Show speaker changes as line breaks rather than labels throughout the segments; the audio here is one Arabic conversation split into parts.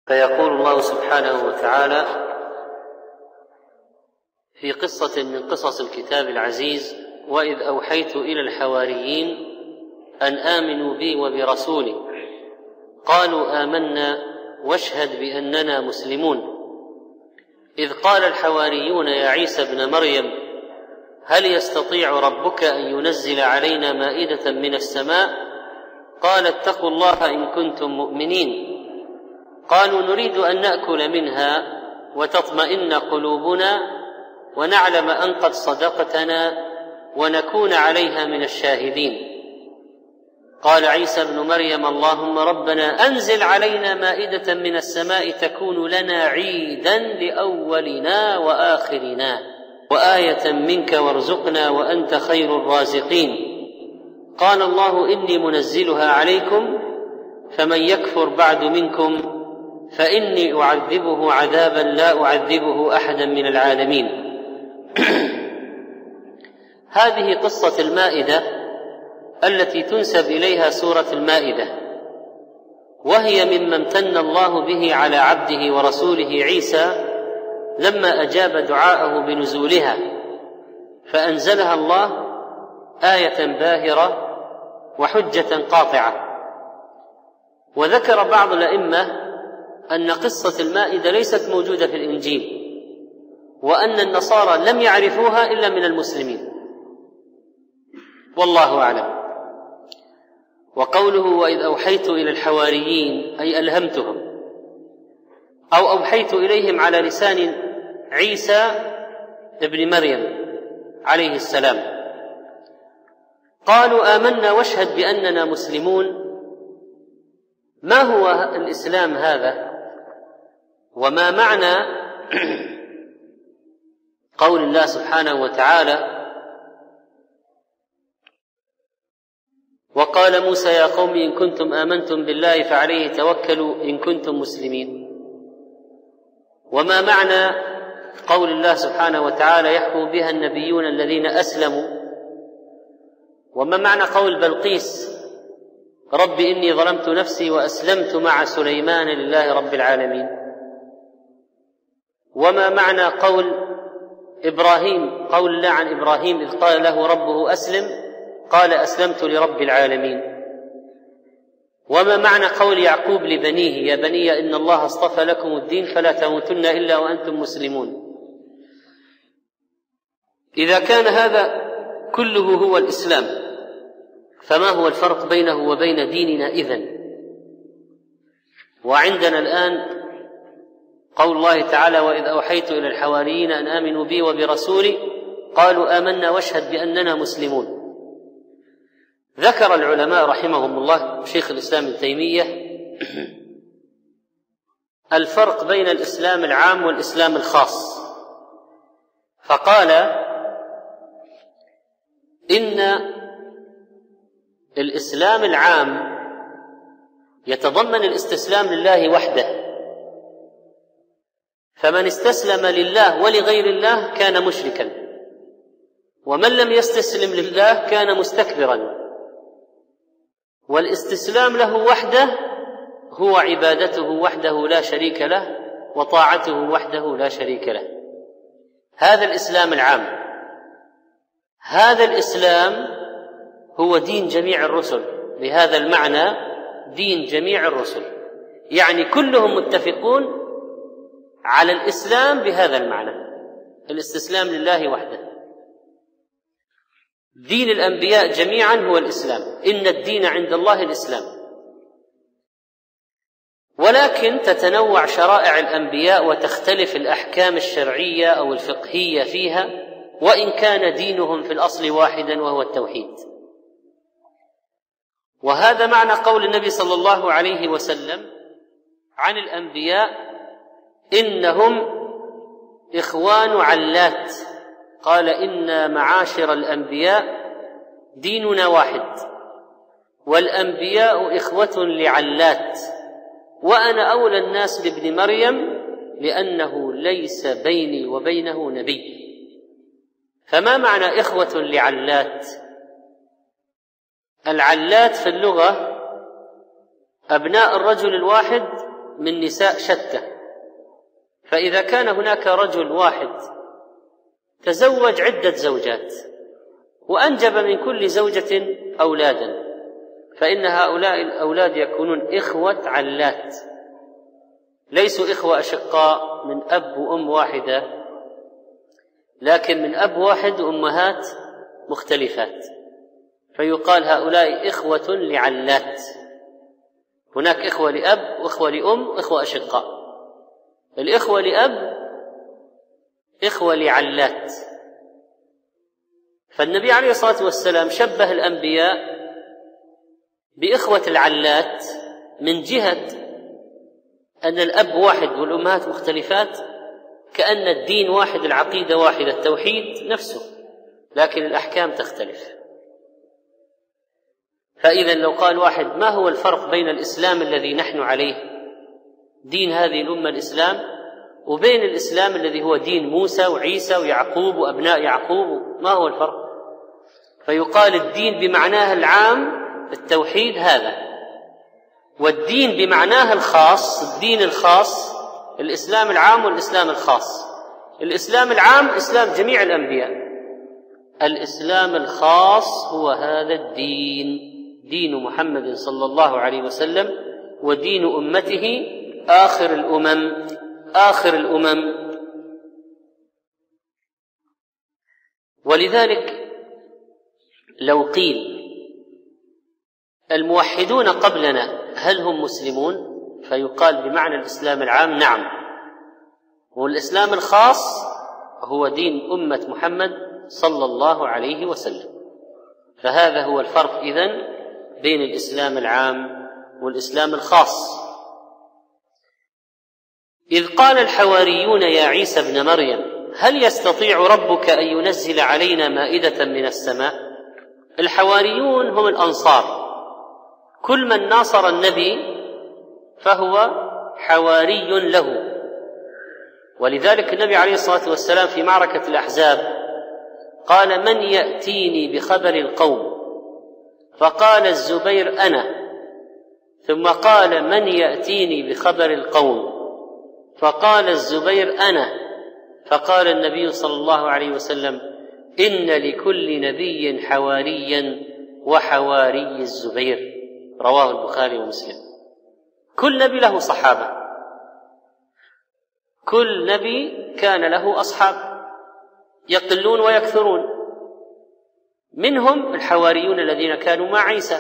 فيقول الله سبحانه وتعالى في قصة من قصص الكتاب العزيز: وإذ أوحيت إلى الحواريين أن آمنوا بي وبرسولي قالوا آمنا واشهد بأننا مسلمون. إذ قال الحواريون يا عيسى ابن مريم هل يستطيع ربك أن ينزل علينا مائدة من السماء؟ قال اتقوا الله إن كنتم مؤمنين. قالوا نريد أن نأكل منها وتطمئن قلوبنا ونعلم أن قد صدقتنا ونكون عليها من الشاهدين. قال عيسى ابن مريم اللهم ربنا أنزل علينا مائدة من السماء تكون لنا عيدا لأولنا وآخرنا وآية منك وارزقنا وأنت خير الرازقين. قال الله إني منزلها عليكم فمن يكفر بعد منكم فإني أعذبه عذابا لا أعذبه أحدا من العالمين. هذه قصة المائدة التي تنسب إليها سورة المائدة، وهي مما امتن الله به على عبده ورسوله عيسى لما أجاب دعاءه بنزولها، فأنزلها الله آية باهرة وحجة قاطعة. وذكر بعض الأئمة أن قصة المائدة ليست موجودة في الإنجيل، وأن النصارى لم يعرفوها إلا من المسلمين، والله أعلم. وقوله وإذ أوحيت إلى الحواريين أي ألهمتهم أو أوحيت إليهم على لسان عيسى ابن مريم عليه السلام. قالوا آمنا واشهد بأننا مسلمون. ما هو الإسلام هذا؟ وما معنى قول الله سبحانه وتعالى وقال موسى يا قوم إن كنتم آمنتم بالله فعليه توكلوا إن كنتم مسلمين؟ وما معنى قول الله سبحانه وتعالى يحكم بها النبيون الذين أسلموا؟ وما معنى قول بلقيس رب إني ظلمت نفسي وأسلمت مع سليمان لله رب العالمين؟ وما معنى قول إبراهيم قول الله عن إبراهيم إذ قال له ربه أسلم قال أسلمت لرب العالمين؟ وما معنى قول يعقوب لبنيه يا بني إن الله اصطفى لكم الدين فلا تموتن إلا وأنتم مسلمون؟ إذا كان هذا كله هو الإسلام فما هو الفرق بينه وبين ديننا إذن؟ وعندنا الآن قول الله تعالى وإذ أوحيت إلى الحواريين أن آمنوا بي وبرسولي قالوا آمنا واشهد بأننا مسلمون. ذكر العلماء رحمهم الله شيخ الإسلام ابن تيمية الفرق بين الإسلام العام والإسلام الخاص، فقال إن الإسلام العام يتضمن الاستسلام لله وحده، فمن استسلم لله ولغير الله كان مشركا، ومن لم يستسلم لله كان مستكبرا. والاستسلام له وحده هو عبادته وحده لا شريك له وطاعته وحده لا شريك له. هذا الإسلام العام. هذا الإسلام هو دين جميع الرسل، بهذا المعنى دين جميع الرسل، يعني كلهم متفقون على الإسلام بهذا المعنى، الاستسلام لله وحده. دين الأنبياء جميعا هو الإسلام، إن الدين عند الله الإسلام. ولكن تتنوع شرائع الأنبياء وتختلف الأحكام الشرعية أو الفقهية فيها، وإن كان دينهم في الأصل واحدا وهو التوحيد. وهذا معنى قول النبي صلى الله عليه وسلم عن الأنبياء إنهم إخوان علات، قال إنا معاشر الأنبياء ديننا واحد والأنبياء إخوة لعلات وأنا أولى الناس بابن مريم لأنه ليس بيني وبينه نبي. فما معنى إخوة لعلات؟ العلات في اللغة أبناء الرجل الواحد من نساء شتى، فإذا كان هناك رجل واحد تزوج عدة زوجات وأنجب من كل زوجة أولادا، فإن هؤلاء الأولاد يكونون إخوة علات، ليسوا إخوة أشقاء من أب وأم واحدة، لكن من أب واحد وأمهات مختلفات، فيقال هؤلاء إخوة لعلات. هناك إخوة لأب وإخوة لأم وإخوة أشقاء. الإخوة لأب إخوة لعلات. فالنبي عليه الصلاة والسلام شبه الأنبياء بإخوة العلات من جهة أن الأب واحد والأمهات مختلفات، كأن الدين واحد، العقيدة واحدة، التوحيد نفسه، لكن الأحكام تختلف. فإذا لو قال واحد ما هو الفرق بين الإسلام الذي نحن عليه، دين هذه الأمة الإسلام، وبين الإسلام الذي هو دين موسى وعيسى ويعقوب وأبناء يعقوب، ما هو الفرق؟ فيقال الدين بمعناه العام التوحيد هذا، والدين بمعناه الخاص الدين الخاص الإسلام العام والإسلام الخاص. الإسلام العام إسلام جميع الأنبياء، الإسلام الخاص هو هذا الدين، دين محمد صلى الله عليه وسلم ودين أمته آخر الأمم. ولذلك لو قيل الموحدون قبلنا هل هم مسلمون؟ فيقال بمعنى الإسلام العام نعم، والإسلام الخاص هو دين أمة محمد صلى الله عليه وسلم. فهذا هو الفرق إذن بين الإسلام العام والإسلام الخاص. إذ قال الحواريون يا عيسى ابن مريم هل يستطيع ربك أن ينزل علينا مائدة من السماء؟ الحواريون هم الأنصار، كل من ناصر النبي فهو حواري له. ولذلك النبي عليه الصلاة والسلام في معركة الأحزاب قال من يأتيني بخبر القوم؟ فقال الزبير أنا، ثم قال من يأتيني بخبر القوم؟ فقال الزبير أنا، فقال النبي صلى الله عليه وسلم إن لكل نبي حواريا وحواري الزبير، رواه البخاري ومسلم. كل نبي له صحابة، كل نبي كان له أصحاب يقلون ويكثرون، منهم الحواريون الذين كانوا مع عيسى.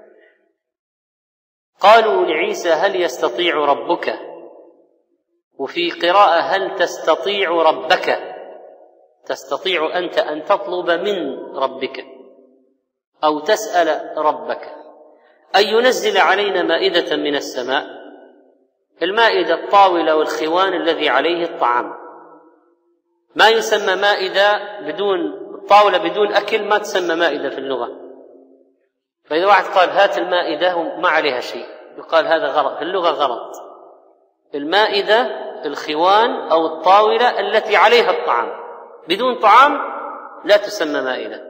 قالوا لعيسى هل يستطيع ربك؟ وفي قراءة هل تستطيع ربك؟ تستطيع أنت أن تطلب من ربك أو تسأل ربك أن ينزل علينا مائدة من السماء. المائدة الطاولة والخوان الذي عليه الطعام، ما يسمى مائدة بدون الطاولة بدون أكل، ما تسمى مائدة في اللغة. فإذا واحد قال هات المائدة وما عليها شيء يقال هذا غلط، في اللغة غلط. المائدة الخوان أو الطاولة التي عليها الطعام، بدون طعام لا تسمى مائدة.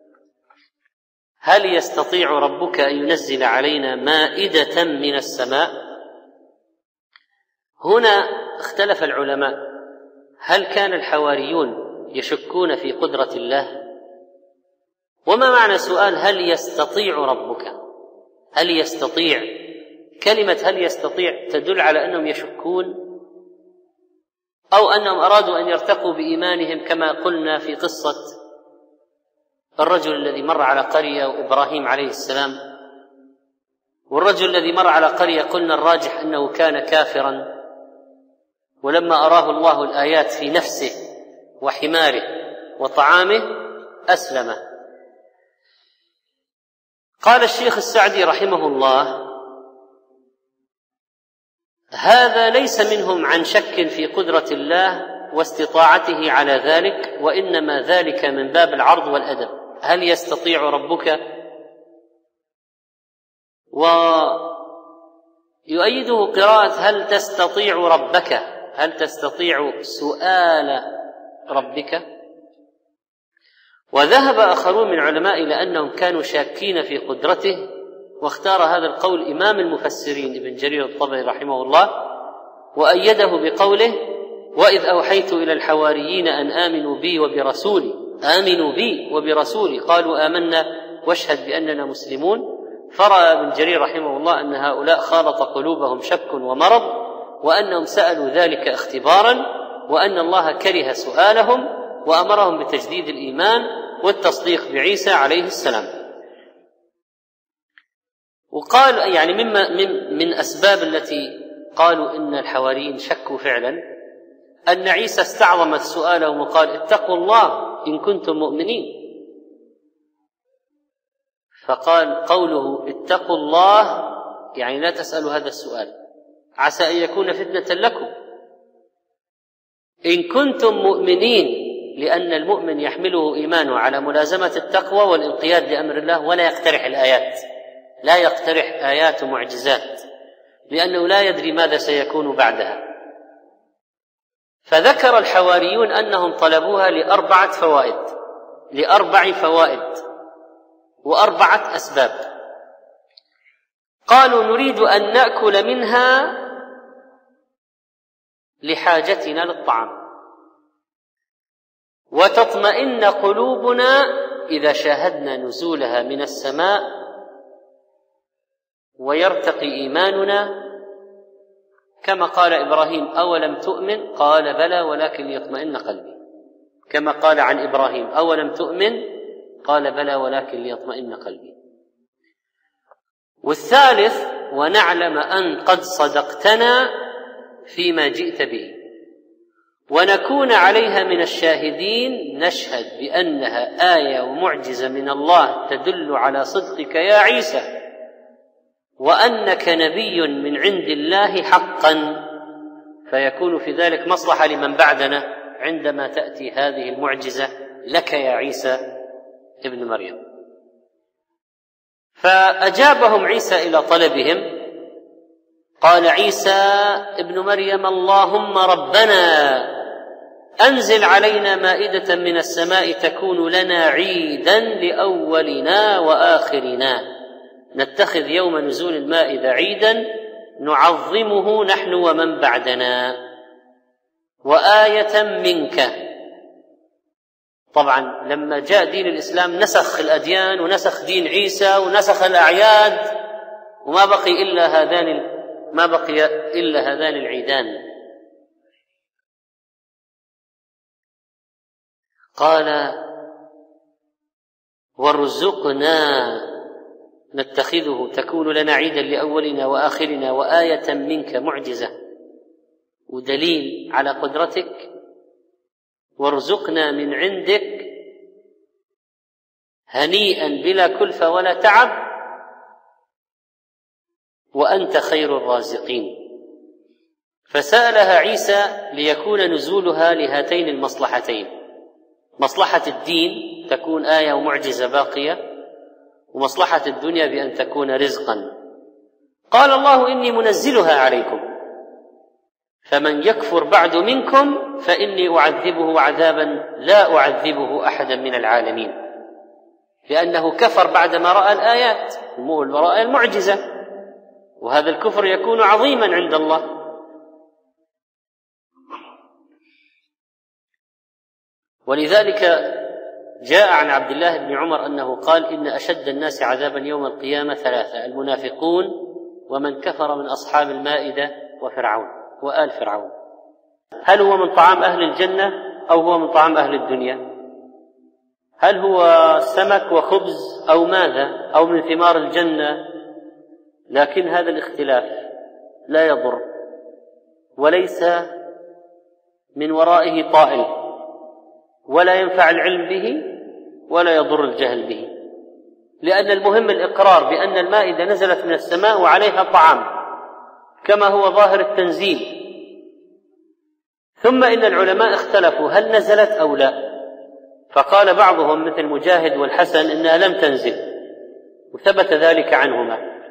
هل يستطيع ربك أن ينزل علينا مائدة من السماء؟ هنا اختلف العلماء، هل كان الحواريون يشكون في قدرة الله؟ وما معنى سؤال هل يستطيع ربك؟ هل يستطيع، كلمة هل يستطيع تدل على أنهم يشكون أو أنهم أرادوا أن يرتقوا بإيمانهم، كما قلنا في قصة الرجل الذي مر على قرية وإبراهيم عليه السلام. والرجل الذي مر على قرية قلنا الراجح أنه كان كافرا، ولما أراه الله الآيات في نفسه وحماره وطعامه أسلم. قال الشيخ السعدي رحمه الله هذا ليس منهم عن شك في قدرة الله واستطاعته على ذلك، وإنما ذلك من باب العرض والأدب. هل يستطيع ربك؟ ويؤيده قراءة هل تستطيع ربك، هل تستطيع سؤال ربك. وذهب آخرون من العلماء إلى أنهم كانوا شاكين في قدرته واختار هذا القول إمام المفسرين ابن جرير الطبري رحمه الله، وأيده بقوله: وإذ أوحيت إلى الحواريين أن آمنوا بي وبرسولي قالوا آمنا واشهد بأننا مسلمون. فرأى ابن جرير رحمه الله أن هؤلاء خالط قلوبهم شك ومرض، وأنهم سألوا ذلك اختبارا، وأن الله كره سؤالهم وأمرهم بتجديد الإيمان والتصديق بعيسى عليه السلام. وقال يعني من أسباب التي قالوا إن الحواريين شكوا فعلا أن عيسى استعظم سؤالهم وقال: اتقوا الله إن كنتم مؤمنين. فقال قوله اتقوا الله يعني لا تسألوا هذا السؤال، عسى أن يكون فتنة لكم إن كنتم مؤمنين، لأن المؤمن يحمله إيمانه على ملازمة التقوى والانقياد لأمر الله، ولا يقترح الآيات، لا يقترح آيات ومعجزات، لأنه لا يدري ماذا سيكون بعدها. فذكر الحواريون أنهم طلبوها لأربع فوائد وأربعة أسباب. قالوا: نريد أن نأكل منها لحاجتنا للطعام، وتطمئن قلوبنا إذا شاهدنا نزولها من السماء، ويرتقي إيماننا، كما قال إبراهيم: أولم تؤمن؟ قال: بلى ولكن ليطمئن قلبي. كما قال عن إبراهيم: أولم تؤمن؟ قال: بلى ولكن ليطمئن قلبي. والثالث: ونعلم أن قد صدقتنا فيما جئت به، ونكون عليها من الشاهدين، نشهد بأنها آية ومعجزة من الله تدل على صدقك يا عيسى، وأنك نبي من عند الله حقا، فيكون في ذلك مصلحة لمن بعدنا عندما تأتي هذه المعجزة لك يا عيسى ابن مريم. فأجابهم عيسى إلى طلبهم. قال عيسى ابن مريم: اللهم ربنا أنزل علينا مائدة من السماء تكون لنا عيدا لأولنا وآخرنا، نتخذ يوم نزول المائدة عيدا نعظمه نحن ومن بعدنا، وآية منك. طبعا لما جاء دين الإسلام نسخ الأديان ونسخ دين عيسى ونسخ الأعياد، وما بقي إلا هذان العيدان. قال: وارزقنا نتخذه تكون لنا عيدا لأولنا وآخرنا وآية منك، معجزة ودليل على قدرتك، وارزقنا من عندك هنيئا بلا كلفة ولا تعب، وأنت خير الرازقين. فسألها عيسى ليكون نزولها لهاتين المصلحتين: مصلحة الدين تكون آية ومعجزة باقية، ومصلحة الدنيا بأن تكون رزقا. قال الله: إني منزلها عليكم، فمن يكفر بعد منكم فإني أعذبه عذابا لا أعذبه أحدا من العالمين، لأنه كفر بعدما رأى الآيات ورأى المعجزة، وهذا الكفر يكون عظيما عند الله. ولذلك جاء عن عبد الله بن عمر أنه قال: إن أشد الناس عذابا يوم القيامة ثلاثة: المنافقون، ومن كفر من أصحاب المائدة، وفرعون وآل فرعون. هل هو من طعام أهل الجنة أو هو من طعام أهل الدنيا؟ هل هو سمك وخبز أو ماذا، أو من ثمار الجنة؟ لكن هذا الاختلاف لا يضر، وليس من ورائه طائل، ولا ينفع العلم به ولا يضر الجهل به، لأن المهم الإقرار بأن المائدة نزلت من السماء وعليها طعام كما هو ظاهر التنزيل. ثم إن العلماء اختلفوا هل نزلت أو لا، فقال بعضهم مثل مجاهد والحسن إنها لم تنزل، وثبت ذلك عنهما،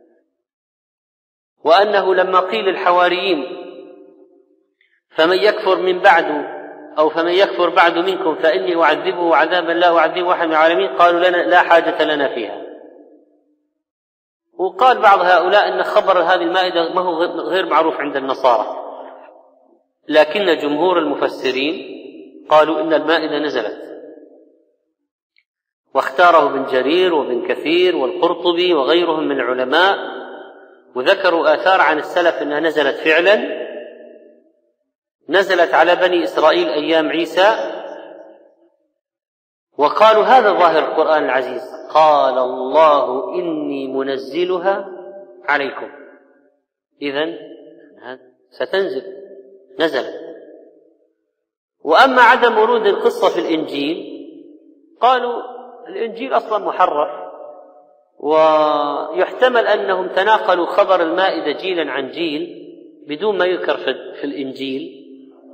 وأنه لما قيل الحواريين: فمن يكفر من بعد أو فمن يكفر بعد منكم فإني أعذبه عذابا لا أعذبه أحد من العالمين، قالوا: لا حاجة لنا فيها. وقال بعض هؤلاء أن خبر هذه المائدة ما هو غير معروف عند النصارى، لكن جمهور المفسرين قالوا إن المائدة نزلت، واختاره ابن جرير وابن كثير والقرطبي وغيرهم من العلماء، وذكروا آثار عن السلف أنها نزلت فعلا، نزلت على بني إسرائيل أيام عيسى، وقالوا هذا ظاهر القرآن العزيز، قال الله إني منزلها عليكم، إذن ستنزل، نزلت. وأما عدم ورود القصة في الإنجيل، قالوا الإنجيل أصلا محرف، ويحتمل أنهم تناقلوا خبر المائدة جيلا عن جيل بدون ما يذكر في الإنجيل،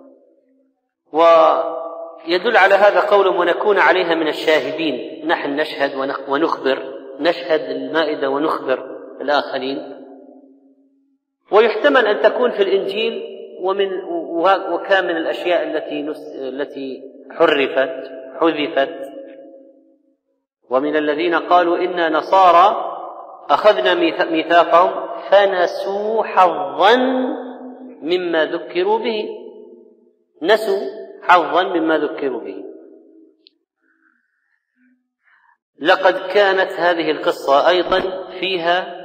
ويدل على هذا قول ونكون عليها من الشاهدين، نحن نشهد ونخبر، نشهد المائدة ونخبر الآخرين. ويحتمل أن تكون في الإنجيل، وكان من الأشياء التي حذفت. ومن الذين قالوا إنا نصارى أخذنا ميثاقهم فنسوا حظا مما ذكروا به، نسوا حظا مما ذكروا به. لقد كانت هذه القصة أيضا فيها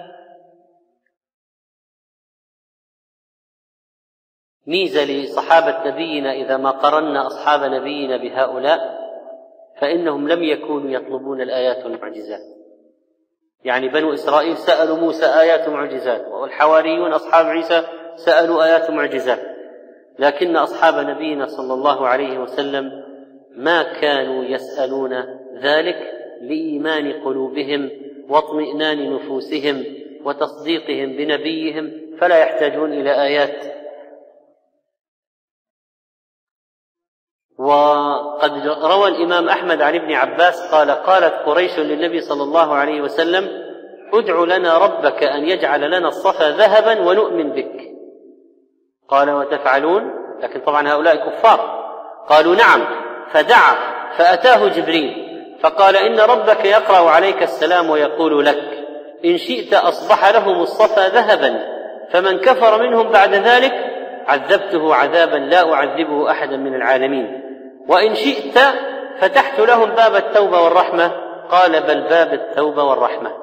ميزة لصحابة نبينا، إذا ما قرنا أصحاب نبينا بهؤلاء فإنهم لم يكونوا يطلبون الآيات والمعجزات. يعني بنو إسرائيل سألوا موسى آيات ومعجزات، والحواريون أصحاب عيسى سألوا آيات ومعجزات، لكن أصحاب نبينا صلى الله عليه وسلم ما كانوا يسألون ذلك لإيمان قلوبهم واطمئنان نفوسهم وتصديقهم بنبيهم، فلا يحتاجون إلى آيات. وقد روى الإمام أحمد عن ابن عباس قال قالت قريش للنبي صلى الله عليه وسلم ادع لنا ربك أن يجعل لنا الصفا ذهبا ونؤمن بك. قال وتفعلون؟ لكن طبعا هؤلاء كفار. قالوا نعم. فدعا فأتاه جبريل فقال إن ربك يقرأ عليك السلام ويقول لك إن شئت أصبح لهم الصفا ذهبا، فمن كفر منهم بعد ذلك عذبته عذابا لا أعذبه أحدا من العالمين، وإن شئت فتحت لهم باب التوبة والرحمة. قال بل باب التوبة والرحمة.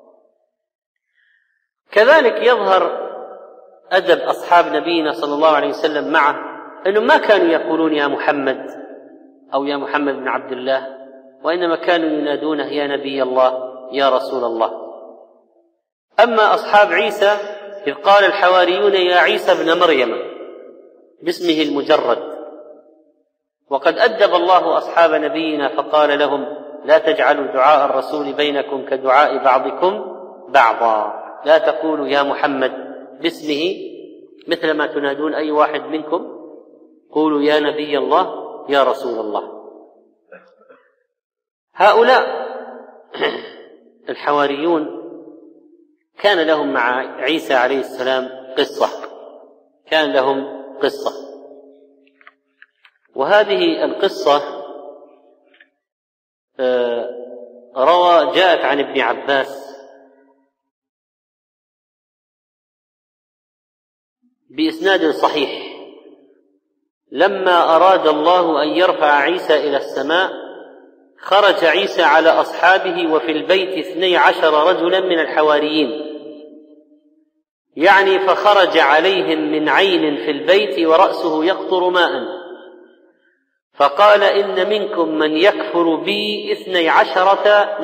كذلك يظهر أدب أصحاب نبينا صلى الله عليه وسلم معه، أنهم ما كانوا يقولون يا محمد أو يا محمد بن عبد الله، وإنما كانوا ينادونه يا نبي الله يا رسول الله. أما أصحاب عيسى إذ قال الحواريون يا عيسى ابن مريم باسمه المجرد. وقد أدب الله أصحاب نبينا فقال لهم لا تجعلوا دعاء الرسول بينكم كدعاء بعضكم بعضا، لا تقولوا يا محمد باسمه مثل ما تنادون أي واحد منكم، قولوا يا نبي الله يا رسول الله. هؤلاء الحواريون كان لهم مع عيسى عليه السلام قصة، كان لهم قصة، وهذه القصة جاءت عن ابن عباس بإسناد صحيح. لما أراد الله أن يرفع عيسى إلى السماء خرج عيسى على أصحابه وفي البيت 12 رجلا من الحواريين، يعني فخرج عليهم من عين في البيت ورأسه يقطر ماء، فقال إن منكم من يكفر بي 12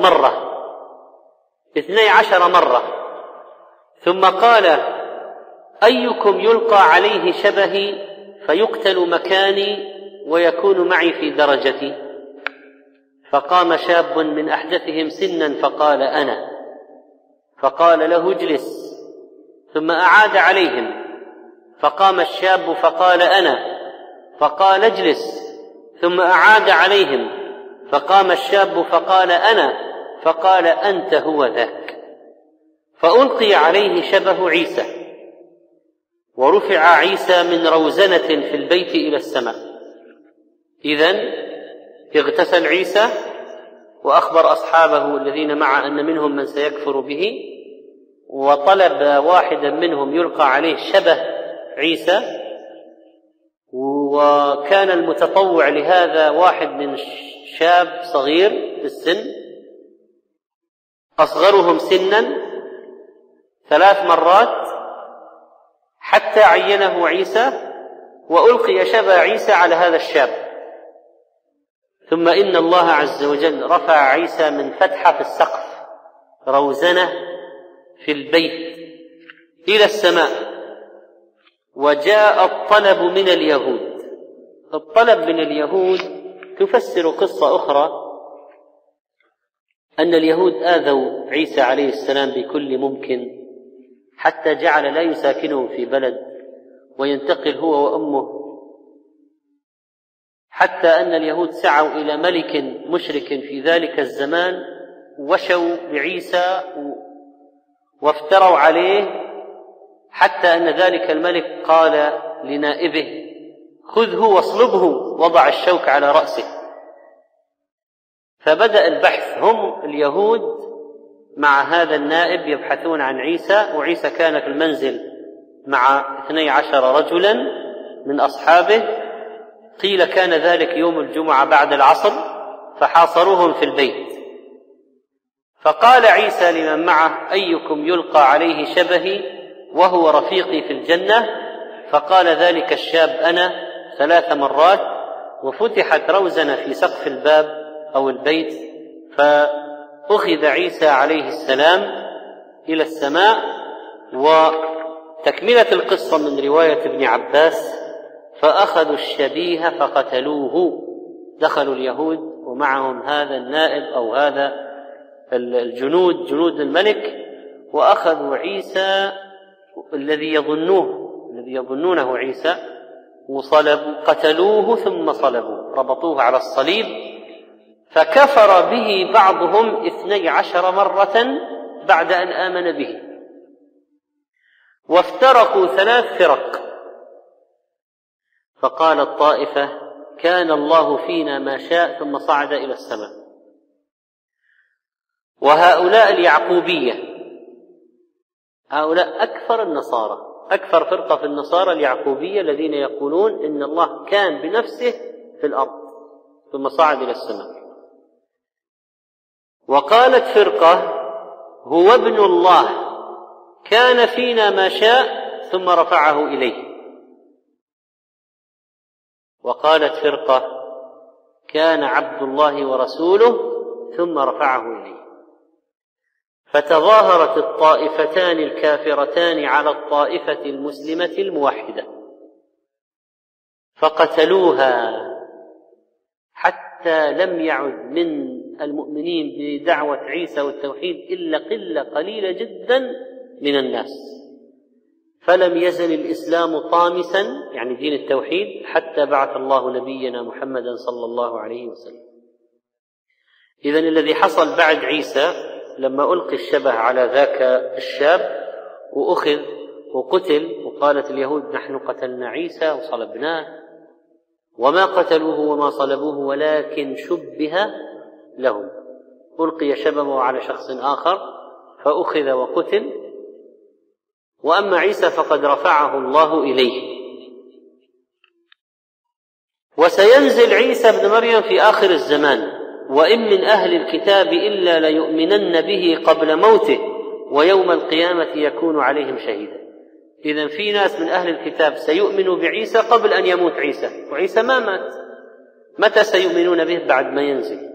مرة. ثم قال أيكم يلقى عليه شبهي فيقتل مكاني ويكون معي في درجتي؟ فقام شاب من أحدثهم سنا فقال أنا، فقال له اجلس، ثم أعاد عليهم فقام الشاب فقال أنا، فقال اجلس، ثم أعاد عليهم فقام الشاب فقال أنا، فقال أنت هو ذاك. فألقي عليه شبه عيسى ورفع عيسى من روزنة في البيت إلى السماء. إذن اغتسل عيسى وأخبر أصحابه الذين معه أن منهم من سيكفر به، وطلب واحدا منهم يلقى عليه شبه عيسى، وكان المتطوع لهذا واحد من شاب صغير في السن، أصغرهم سنا 3 مرات حتى عينه عيسى، وألقي شبه عيسى على هذا الشاب. ثم إن الله عز وجل رفع عيسى من فتحة في السقف، روزنة في البيت، إلى السماء، وجاء الطلب من اليهود. الطلب من اليهود تفسر قصة أخرى، أن اليهود آذوا عيسى عليه السلام بكل ممكن، حتى جعل لا يساكنهم في بلد وينتقل هو وأمه، حتى أن اليهود سعوا إلى ملك مشرك في ذلك الزمان، وشوا بعيسى وافتروا عليه، حتى أن ذلك الملك قال لنائبه: خذه واصلبه، وضع الشوك على رأسه. فبدأ البحث، هم اليهود مع هذا النائب يبحثون عن عيسى، وعيسى كان في المنزل مع 12 رجلا من أصحابه. قيل كان ذلك يوم الجمعة بعد العصر، فحاصروهم في البيت. فقال عيسى لمن معه: أيكم يلقى عليه شبهي وهو رفيقي في الجنة؟ فقال ذلك الشاب: أنا 3 مرات. وفتحت روزنة في سقف الباب أو البيت، فأخذ عيسى عليه السلام إلى السماء. وتكملة القصة من رواية ابن عباس: فأخذوا الشبيه فقتلوه. دخلوا اليهود ومعهم هذا النائب أو هذا الجنود، جنود الملك، وأخذوا عيسى الذي يظنونه عيسى، وصلبوا، قتلوه ثم صلبوه، ربطوه على الصليب. فكفر به بعضهم 12 مرة بعد أن آمن به، وافترقوا 3 فرق. فقال الطائفة: كان الله فينا ما شاء، ثم صعد إلى السماء. وهؤلاء اليعقوبية، هؤلاء أكثر النصارى، أكثر فرقة في النصارى اليعقوبية، الذين يقولون إن الله كان بنفسه في الأرض ثم صعد إلى السماء. وقالت فرقة: هو ابن الله، كان فينا ما شاء ثم رفعه إليه. وقالت فرقة: كان عبد الله ورسوله ثم رفعه إليه. فتظاهرت الطائفتان الكافرتان على الطائفة المسلمة الموحدة، فقتلوها، حتى لم يعد من المؤمنين بدعوة عيسى والتوحيد إلا قلة قليلة جدا من الناس. فلم يزل الإسلام طامسا، يعني دين التوحيد، حتى بعث الله نبينا محمدا صلى الله عليه وسلم. إذن الذي حصل بعد عيسى لما ألقي الشبه على ذاك الشاب وأخذ وقتل، وقالت اليهود: نحن قتلنا عيسى وصلبناه، وما قتلوه وما صلبوه ولكن شبه لهم. ألقي شبهه على شخص آخر فأخذ وقتل. وأما عيسى فقد رفعه الله إليه. وسينزل عيسى ابن مريم في آخر الزمان: وإن من أهل الكتاب إلا ليؤمنن به قبل موته ويوم القيامة يكون عليهم شهيدا. إذن في ناس من أهل الكتاب سيؤمنوا بعيسى قبل أن يموت عيسى، وعيسى ما مات. متى سيؤمنون به؟ بعد ما ينزل.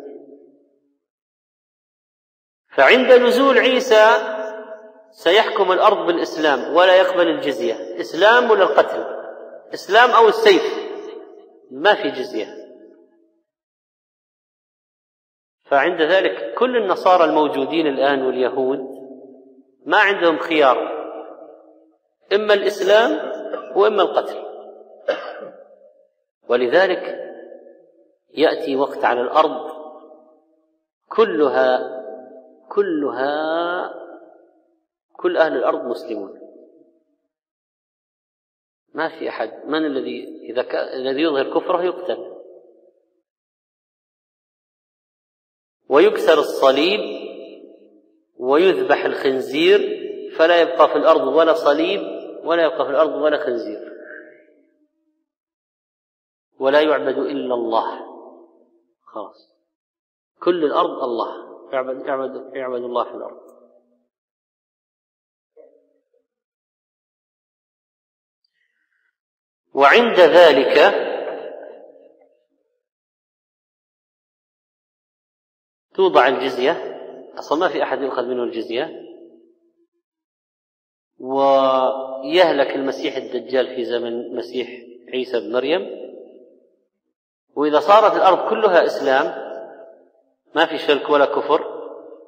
فعند نزول عيسى سيحكم الأرض بالإسلام ولا يقبل الجزية. إسلام ولا القتل؟ إسلام أو السيف، ما في جزية. فعند ذلك كل النصارى الموجودين الآن واليهود ما عندهم خيار، إما الإسلام وإما القتل. ولذلك يأتي وقت على الأرض كل أهل الأرض مسلمون، ما في أحد. من الذي يظهر كفره يقتل، ويكسر الصليب ويذبح الخنزير فلا يبقى في الأرض ولا صليب، ولا يبقى في الأرض ولا خنزير، ولا يعبد إلا الله. خلاص، كل الأرض الله، يعبد الله في الأرض. وعند ذلك توضع الجزية، أصلا ما في أحد يؤخذ منه الجزية، ويهلك المسيح الدجال في زمن المسيح عيسى بن مريم. وإذا صارت الأرض كلها إسلام، ما في شرك ولا كفر،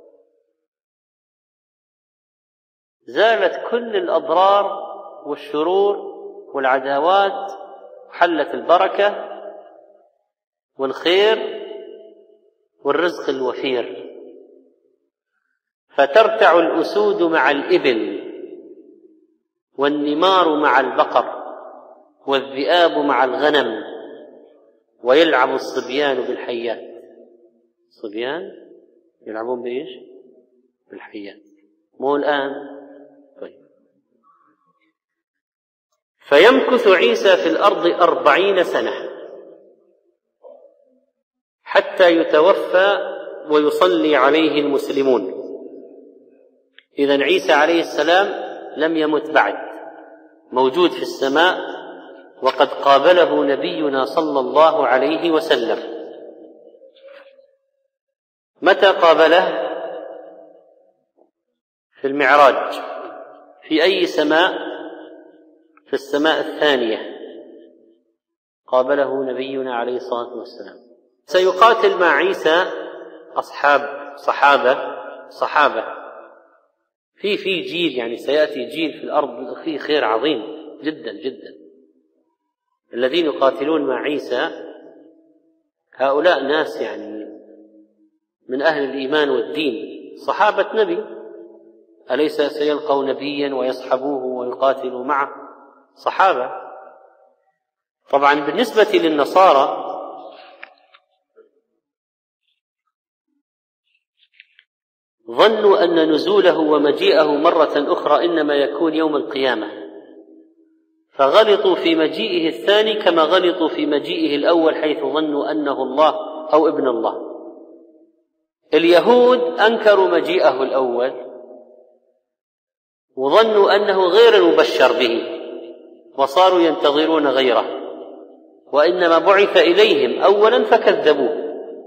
زالت كل الأضرار والشرور والعداوات، حلت البركة والخير والرزق الوفير. فترتع الأسود مع الإبل، والنمار مع البقر، والذئاب مع الغنم، ويلعب الصبيان بالحيات. الصبيان يلعبون بإيش؟ بالحيات، مو الآن. طيب. فيمكث عيسى في الأرض 40 سنة حتى يتوفى ويصلي عليه المسلمون. إذن عيسى عليه السلام لم يمت بعد، موجود في السماء، وقد قابله نبينا صلى الله عليه وسلم. متى قابله؟ في المعراج. في أي سماء؟ في السماء الثانية قابله نبينا عليه الصلاة والسلام. سيقاتل مع عيسى صحابة في جيل، يعني سيأتي جيل في الأرض فيه خير عظيم جدا جدا. الذين يقاتلون مع عيسى هؤلاء ناس يعني من أهل الإيمان والدين، صحابة نبي، أليس سيلقوا نبيا ويصحبوه ويقاتلوا معه؟ صحابة. طبعا بالنسبة للنصارى ظنوا أن نزوله ومجيئه مرة أخرى إنما يكون يوم القيامة، فغلطوا في مجيئه الثاني كما غلطوا في مجيئه الأول، حيث ظنوا أنه الله أو ابن الله. اليهود أنكروا مجيئه الأول وظنوا أنه غير المبشر به، وصاروا ينتظرون غيره، وإنما بعث إليهم أولا فكذبوه،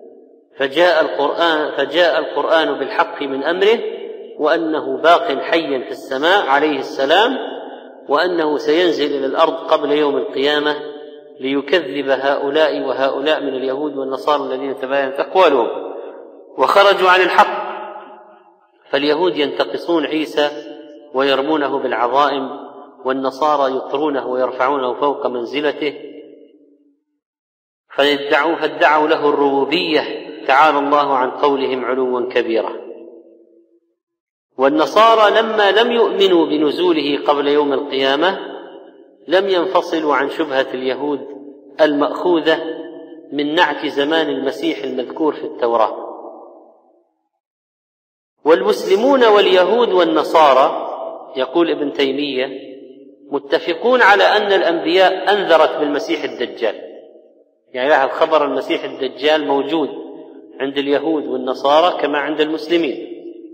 فجاء القرآن بالحق من أمره، وأنه باق حيا في السماء عليه السلام، وأنه سينزل إلى الأرض قبل يوم القيامة ليكذب هؤلاء وهؤلاء من اليهود والنصارى الذين تباينت أقوالهم وخرجوا عن الحق. فاليهود ينتقصون عيسى ويرمونه بالعظائم، والنصارى يطرونه ويرفعونه فوق منزلته، فادعوا له الربوبية، تعالى الله عن قولهم علوا كبيرا. والنصارى لما لم يؤمنوا بنزوله قبل يوم القيامة لم ينفصلوا عن شبهة اليهود المأخوذة من نعت زمان المسيح المذكور في التوراة. والمسلمون واليهود والنصارى، يقول ابن تيمية، متفقون على أن الأنبياء أنذرت بالمسيح الدجال، يعني لها الخبر المسيح الدجال موجود عند اليهود والنصارى كما عند المسلمين.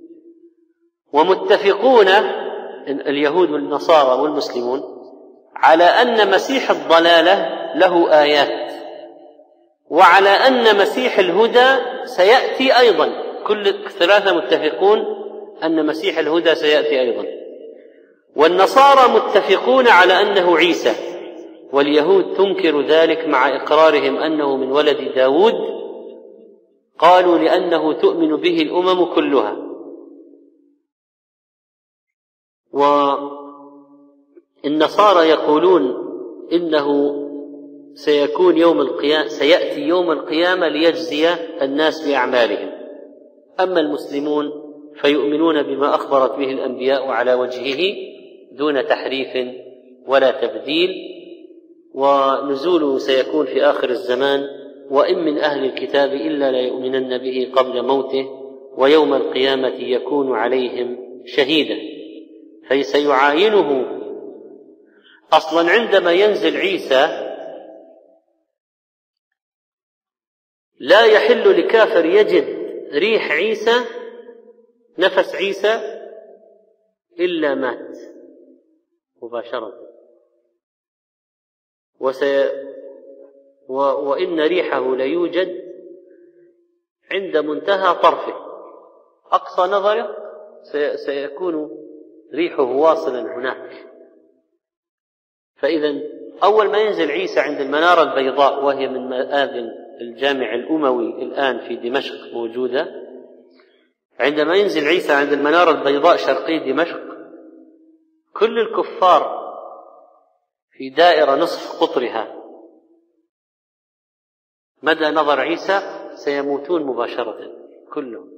ومتفقون اليهود والنصارى والمسلمون على أن مسيح الضلالة له آيات، وعلى أن مسيح الهدى سيأتي أيضا. كل الثلاثة متفقون أن مسيح الهدى سيأتي أيضا. والنصارى متفقون على أنه عيسى، واليهود تنكر ذلك مع إقرارهم أنه من ولد داود، قالوا لأنه تؤمن به الأمم كلها. والنصارى يقولون إنه سيأتي يوم القيامة ليجزي الناس بأعمالهم. أما المسلمون فيؤمنون بما أخبرت به الأنبياء على وجهه دون تحريف ولا تبديل، ونزوله سيكون في آخر الزمان، وإن من أهل الكتاب إلا لا يؤمنن به قبل موته، ويوم القيامة يكون عليهم شهيدا. فسيعاينه. أصلا عندما ينزل عيسى لا يحل لكافر يجد ريح عيسى، نفس عيسى، إلا مات مباشرة. وإن ريحه ليوجد عند منتهى طرفه، أقصى نظره سيكون ريحه واصلا هناك. فإذا أول ما ينزل عيسى عند المنارة البيضاء، وهي من مآذن الجامع الأموي الآن في دمشق موجودة، عندما ينزل عيسى عند المنارة البيضاء شرقي دمشق، كل الكفار في دائرة نصف قطرها مدى نظر عيسى سيموتون مباشرة كلهم.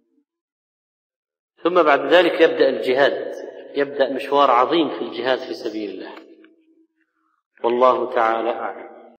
ثم بعد ذلك يبدأ الجهاد، يبدأ مشوار عظيم في الجهاد في سبيل الله. والله تعالى أعلم.